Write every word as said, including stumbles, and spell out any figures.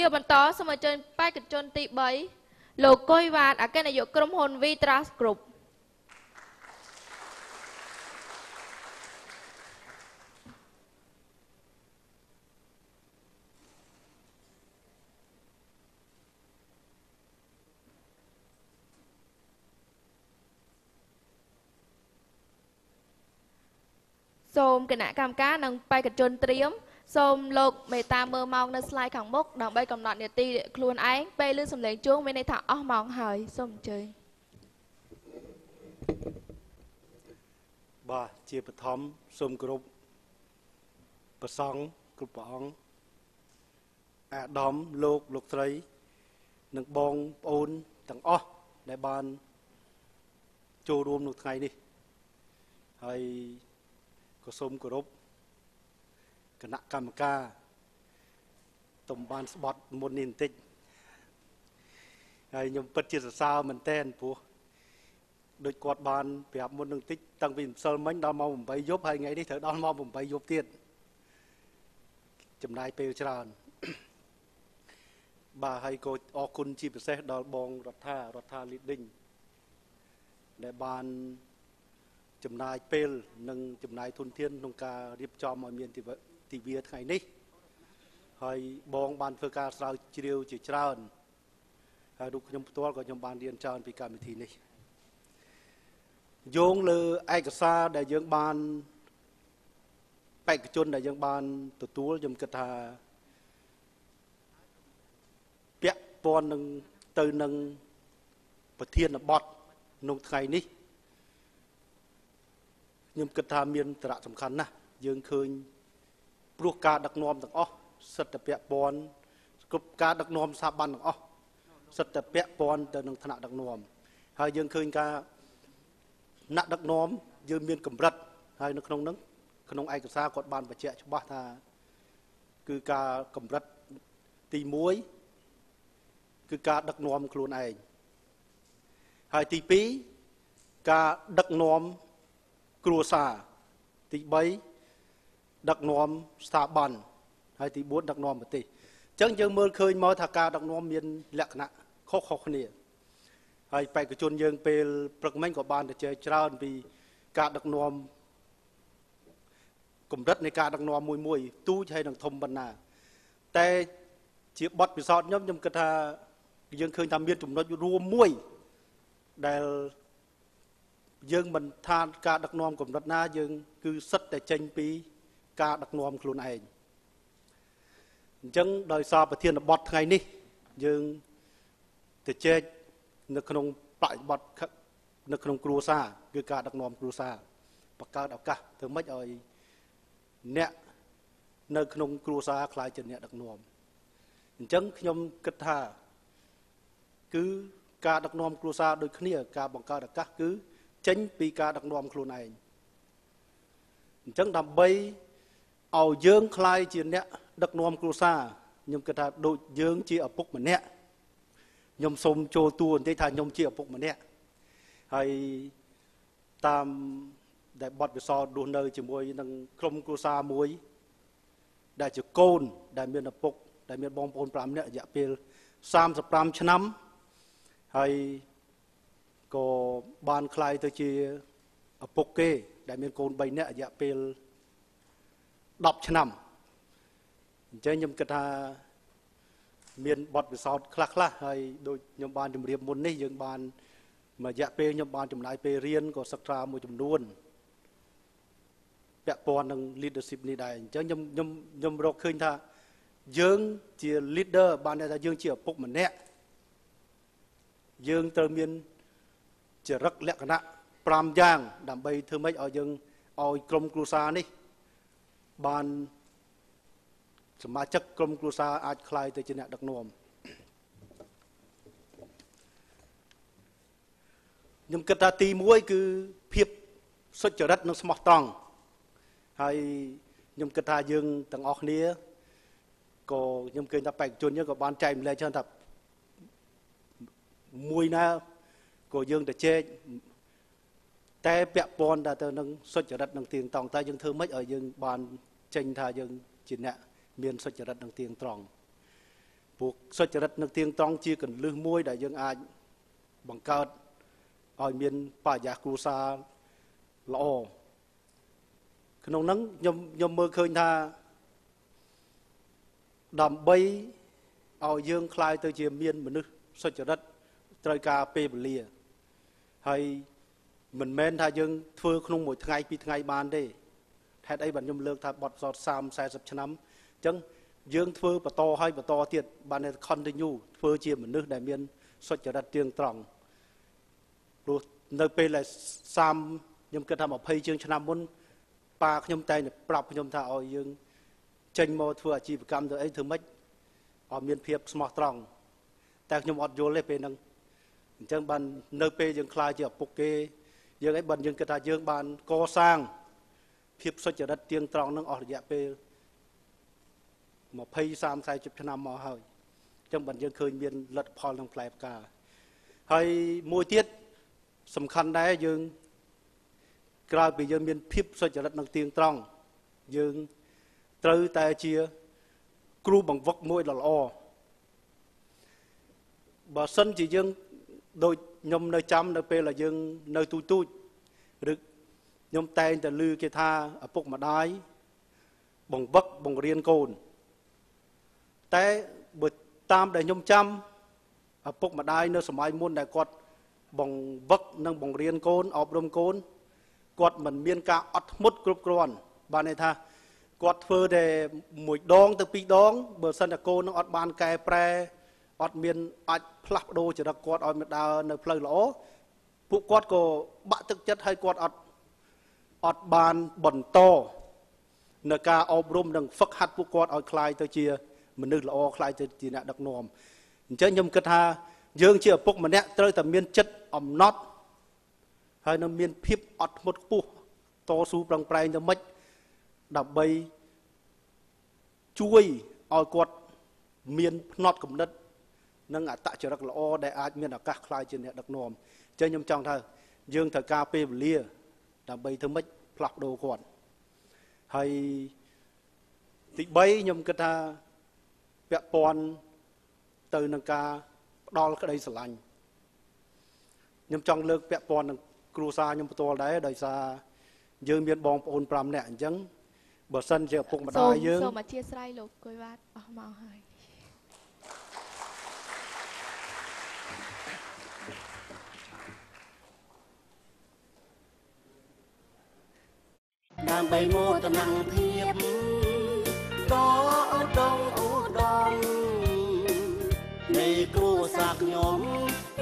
បន្តសូមអញ្ជើញបេក្ខជនទី3លោកកុយវ៉ាតអគ្គនាយកក្រុមហ៊ុន Vitras Group សូមគណៈកម្មការនិងបេក្ខជនត្រៀមសូមលោកមេតាមើលម៉ោងនៅ slide ខាងមុខដើម្បីកំណត់នាទីខ្លួនឯងពេលឮសំឡេងជួងមានន័យថាអស់ម៉ោងហើយសូមអញ្ជើញបាទជាបឋមសូមគោរពព្រះសង្ឃគ្រប់ព្រះអង្គអាដាមលោកលោកស្រីនិងបងប្អូនទាំងអស់ដែលបានចូលរួមនៅថ្ងៃនេះហើយក៏សូមគោរពគណៈកម្មការទំបានស្បត់មុននេះបន្តិចហើយខ្ញុំពិតជាសរសើរមែនទែនព្រោះដូចគាត់បានប្រាប់មុននឹងតិចតាំងពីម្សិលមិញដល់ម៉ោងeightយប់ហើយថ្ងៃនេះត្រូវដល់ម៉ោងeightយប់ទៀតចំណាយពេលច្រើនបាទហើយក៏អរគុណជាពិសេសដល់បងរដ្ឋារដ្ឋា leading ដែលបានចំណាយពេលនិងចំណាយធនធានក្នុងការរៀបចំឲ្យមានទិវាថ្ងៃនេះហើយបងបានធ្វើការស្រាវជ្រាវជាច្រើនហើយរូបខ្ញុំផ្ទាល់ក៏ខ្ញុំបានរៀនច្រើនពីកម្មវិធីនេះយោងលើឯកសារដែលយើងបានបេក្ខជនដែលយើងបានទទួលខ្ញុំគិតថាពាក់ព័ន្ធនឹងទៅនឹងប្រធានបទក្នុងថ្ងៃនេះខ្ញុំគិតថាមានសារៈសំខាន់ណាស់យើងឃើញព្រោះការដឹកនាំទាំងអស់សិទ្ធិពាក់ព័ន្ធគ្រប់ការដឹកនាំស្ថាប័នទាំងអស់សិទ្ធិពាក់ព័ន្ធទៅនឹងឋានៈដឹកនាំហើយយើងឃើញការថ្នាក់ដឹកនាំយើងមានកម្រិតហើយនៅក្នុងនោះក្នុងឯកសារគាត់បានបញ្ជាក់ច្បាស់ថាគឺការកម្រិតទីoneគឺការដឹកនាំខ្លួនឯងហើយទីtwoការដឹកនាំគ្រួសារទីthreeដឹកនាំស្ថាប័នហើយទីfourដឹកនាំប្រទេសអញ្ចឹងយើងមើលឃើញមកថាការដឹកនាំមានលក្ខណៈខុសៗគ្នាហើយបេក្ខជនយើងពេលព្រឹកមិញក៏បានទៅជែកច្រើនពីការដឹកនាំកម្រិតនៃការដឹកនាំមួយមួយទូចហើយនឹងធំប៉ុណ្ណាតែជាបទពិសោធន៍ខ្ញុំខ្ញុំគិតថាយើងឃើញថាមានចំណុចរួមមួយដែលយើងមិនថាការដឹកនាំកម្រិតណាយើងគឺសិតតែចេញពីការដឹកនាំខ្លួនឯងអញ្ចឹងដោយសារប្រធានបទថ្ងៃនេះយើងទៅជែកនៅក្នុងបរិបទនៅក្នុងគ្រួសារគឺការដឹកនាំគ្រួសារបង្កើតឱកាសធ្វើម៉េចឲ្យអ្នកនៅក្នុងគ្រួសារខ្លាយជាអ្នកដឹកនាំអញ្ចឹងខ្ញុំគិតថាគឺការដឹកនាំគ្រួសារដូចគ្នាការបង្កើតឱកាសគឺចេញពីការដឹកនាំខ្លួនឯងអញ្ចឹងដើម្បីឲ្យយើងខ្លាយជាអ្នកដឹកនាំគ្រួសារខ្ញុំគិតថាដូចយើងជាឪពុកម្នាក់ខ្ញុំសូមចូលតួបន្តិចថាខ្ញុំជាឪពុកម្នាក់ហើយតាមដែលបទពិសោធន៍រស់នៅជាមួយនឹងក្រុមគ្រួសារមួយដែលជាកូនដែលមានឪពុកដែលមានបងប្អូនfiveនាក់រយៈពេលthirty-fiveឆ្នាំហើយក៏បានខ្លាយទៅជាឪពុកគេដែលមានកូនthreeនាក់រយៈពេលtenឆ្នាំអញ្ចឹងខ្ញុំគិតថាមានបទពិសោធន៍ខ្លះខ្លះហើយដូចខ្ញុំបានជម្រាបមុននេះយើងបានមួយរយៈពេលខ្ញុំបានចំណាយពេលរៀនក៏សិក្សាមួយចំនួនពាក់ព័ន្ធនឹង leadership នេះដែរអញ្ចឹងខ្ញុំខ្ញុំខ្ញុំរកឃើញថាយើងជា leader បានថាយើងជាឪពុកម្នាក់យើងត្រូវមានចរិតលក្ខណៈfiveយ៉ាងដើម្បីធ្វើម៉េចឲ្យយើងឲ្យក្រុមគ្រួសារនេះបានសមាជិកក្រុមគ្រួសារអាចក្លាយទៅជាអ្នកដឹកនាំខ្ញុំគិតថាទីoneគឺភាពសុចរិតនិងស្មោះត្រង់ហើយខ្ញុំគិតថាយើងទាំងអស់គ្នាក៏ខ្ញុំឃើញថាបេក្ខជនយើងក៏បានចែកម្លែកច្រើនថាមួយណាក៏យើងទៅជែកតែពាក់ព័ន្ធទៅនឹងសុចរិតនិងទៀងត្រង់តែយើងធ្វើម៉េចឲ្យយើងបានចេញថាយើងជាអ្នកមានសុចរិតនិងទៀងត្រង់អពួកសុចរិតនឹងទៀងត្រង់ជាកន្លឹះមួយដែលយើងអាចបង្កើតឲ្យមានបរិយាគ្រួសារល្អក្នុងហ្នឹងខ្ញុំខ្ញុំមើលឃើញថាដើម្បីឲ្យយើងคลายទៅជាមានមនុស្សសុចរិតត្រូវការពេលវេលាហើយមិនមែនថាយើងធ្វើក្នុងមួយថ្ងៃពីរថ្ងៃបានទេហេតុអីបានខ្ញុំលើកថាបទពិសោធន៍សាមสี่สิบឆ្នាំអញ្ចឹងយើងធ្វើបន្តឲ្យបន្តទៀតបាន continue ធ្វើជាមនុស្សដែលមានសុចរិតទៀងត្រង់ព្រោះនៅពេលដែលសាមខ្ញុំគិតថា20ជាងឆ្នាំមុនប៉ាខ្ញុំតែងតែប្រាប់ខ្ញុំថាឲ្យយើងចេញមកធ្វើអាជីវកម្មទៅអីធ្វើម៉េចឲ្យមានភាពស្មោះត្រង់តែខ្ញុំអត់យល់ទេពេលហ្នឹងអញ្ចឹងបាននៅពេលយើងខ្លាចជាឪពុកគេយើងអីបានយើងគិតថាយើងបានកសាងភាពសុចរិតទៀងត្រង់នឹងអស់រយៈពេល20 30 40ឆ្នាំមកហើយអញ្ចឹងបានយើងឃើញមានលទ្ធផលក្នុងផ្លែផ្កាហើយមួយទៀតសំខាន់ដែរយើងក្រៅពីយើងមានភាពសុចរិតនឹងទៀងត្រង់យើងត្រូវតែជាគ្រូបង្វឹកមួយដ៏ល្អបើសិនជាយើងដូចខ្ញុំនៅចាំនៅពេលដែលយើងនៅទូទូចឬខ្ញុំតែងតែឮគេថាឪពុកម្ដាយបង្វឹកបង្រៀនកូនតែបើតាមដែលខ្ញុំចាំឪពុកម្ដាយនៅសម័យមុនដែលគាត់បង្វឹកនិងបង្រៀនកូនអប់រំកូនគាត់មិនមានការអត់ធ្មត់គ្រប់គ្រាន់បានន័យថាគាត់ធ្វើតែមួយដងទៅពីរដងបើសិនតែកូននឹងអត់បានកែប្រែអត់មានអាចផ្លាស់ប្ដូរចរិតគាត់ឲ្យមកដើរនៅផ្លូវល្អពួកគាត់ក៏បាក់ទឹកចិត្តឲ្យគាត់អត់អត់បានបន្តនៅការអប់រំនិងហ្វឹកហាត់ពួកគាត់ឲ្យคลายទៅជាមនុស្សល្អคลายទៅជាអ្នកដឹកនាំអញ្ចឹងខ្ញុំគិតថាយើងជាឪពុកម្នាក់ត្រូវតែមានចិត្តអំណត់ហើយនឹងមានភាពអត់ធ្មត់ខ្ពស់តស៊ូប្រឹងប្រែងទៅម៉េចដើម្បីជួយឲ្យគាត់មានផ្នត់គំនិតនិងអត្តចរិតល្អដែលអាចមានឱកាសคลายជាអ្នកដឹកនាំអញ្ចឹងខ្ញុំចង់ថាយើងត្រូវការពេលវេលាដើម្បីធ្វើម៉េចផ្លាស់ប្ដូរគាត់ហើយទី3ខ្ញុំគិតថាពាក់ព័ន្ធទៅនឹងការផ្ដល់ក្តីស្រឡាញ់ខ្ញុំចង់លើកពាក់ព័ន្ធនឹងគ្រួសារខ្ញុំផ្ទាល់ដែរដោយសារយើងមានបងប្អូន5នាក់អញ្ចឹងបើសិនជាឪពុកម្ដាយយើងសូមអធិស្ឋានលោកគួយវត្តអស់មកហើយដើម្បីមោទនភាពដ៏ឧត្តមឧត្តមនៃគ្រួសារខ្ញុំ